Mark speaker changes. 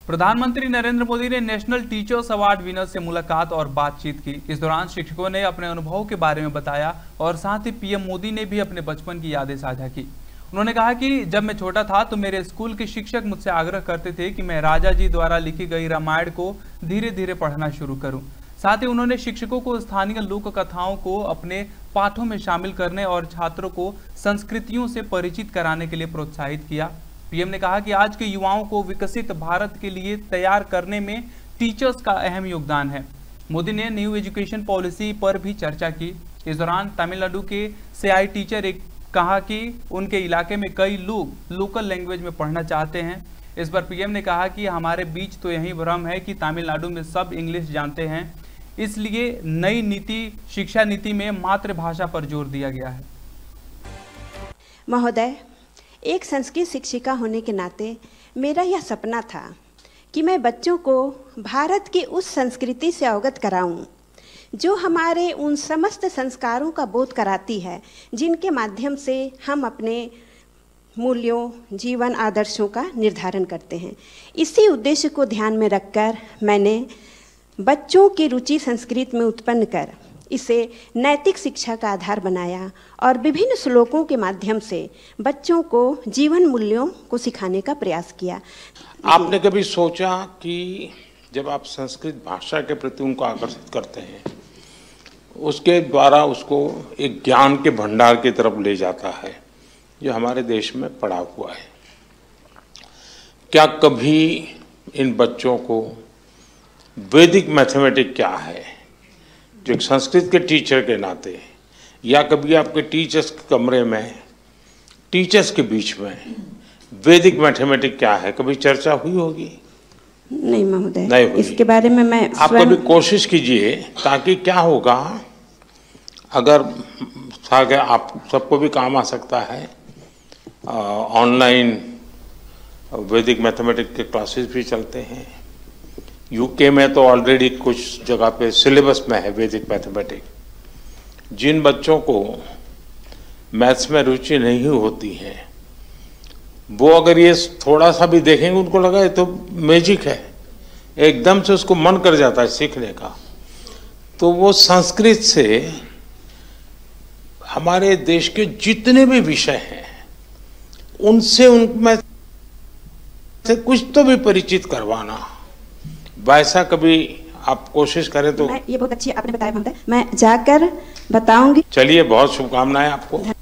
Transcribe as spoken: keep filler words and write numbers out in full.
Speaker 1: प्रधानमंत्री नरेंद्र मोदी ने national teachers award winner से मुलाकात और बातचीत की। इस दौरान शिक्षकों ने अपने अनुभवों के बारे में बताया और साथ ही पीएम मोदी ने भी अपने बचपन की यादें साझा की। उन्होंने कहा कि जब मैं छोटा था तो मेरे स्कूल के शिक्षक मुझसे आग्रह करते थे कि मैं राजा जी द्वारा लिखी गई रामायण को धीरे धीरे पढ़ना शुरू करूं। साथ ही उन्होंने शिक्षकों को स्थानीय लोक कथाओं को अपने पाठों में शामिल करने और छात्रों को संस्कृतियों से परिचित कराने के लिए प्रोत्साहित किया। पीएम ने कहा कि आज के युवाओं को विकसित भारत के लिए तैयार करने में टीचर्स का अहम योगदान है। मोदी ने न्यू एजुकेशन पॉलिसी पर भी चर्चा की। इस दौरान तमिलनाडु के सीआई टीचर एक कहा कि उनके इलाके में कई लोग लोकल लैंग्वेज में पढ़ना चाहते हैं। इस पर पीएम ने कहा कि हमारे बीच तो यही भ्रम है कि तमिलनाडु में सब इंग्लिश जानते हैं, इसलिए नई नीति शिक्षा नीति में मातृभाषा पर जोर दिया गया है।
Speaker 2: महोदय, एक संस्कृत शिक्षिका होने के नाते मेरा यह सपना था कि मैं बच्चों को भारत की उस संस्कृति से अवगत कराऊं जो हमारे उन समस्त संस्कारों का बोध कराती है जिनके माध्यम से हम अपने मूल्यों, जीवन आदर्शों का निर्धारण करते हैं। इसी उद्देश्य को ध्यान में रखकर मैंने बच्चों की रुचि संस्कृत में उत्पन्न कर इसे नैतिक शिक्षा का आधार बनाया और विभिन्न श्लोकों के माध्यम से बच्चों को जीवन मूल्यों को सिखाने का प्रयास किया।
Speaker 3: आपने कभी सोचा कि जब आप संस्कृत भाषा के प्रति उनको आकर्षित करते हैं, उसके द्वारा उसको एक ज्ञान के भंडार की तरफ ले जाता है जो हमारे देश में पड़ा हुआ है, क्या कभी इन बच्चों को वैदिक मैथमेटिक्स क्या है, जो एक संस्कृत के टीचर के नाते, या कभी आपके टीचर्स के कमरे में टीचर्स के बीच में वैदिक मैथमेटिक्स क्या है, कभी चर्चा हुई होगी?
Speaker 2: नहीं महोदय,
Speaker 3: नहीं हुई।
Speaker 2: इसके बारे में मैं
Speaker 3: आप कभी कोशिश कीजिए, ताकि क्या होगा, अगर आप सबको भी काम आ सकता है। ऑनलाइन वैदिक मैथमेटिक्स के क्लासेस भी चलते हैं। यूके में तो ऑलरेडी कुछ जगह पे सिलेबस में है वैदिक मैथमेटिक्स। जिन बच्चों को मैथ्स में रुचि नहीं होती है, वो अगर ये थोड़ा सा भी देखेंगे, उनको लगा ये तो मैजिक है, एकदम से उसको मन कर जाता है सीखने का। तो वो संस्कृत से हमारे देश के जितने भी विषय हैं उनसे उनमें से कुछ तो भी परिचित करवाना, वैसा कभी आप कोशिश करें तो।
Speaker 2: ये बहुत अच्छी आपने बताया महोदय, मैं जाकर बताऊंगी।
Speaker 3: चलिए, बहुत शुभकामनाएं आपको।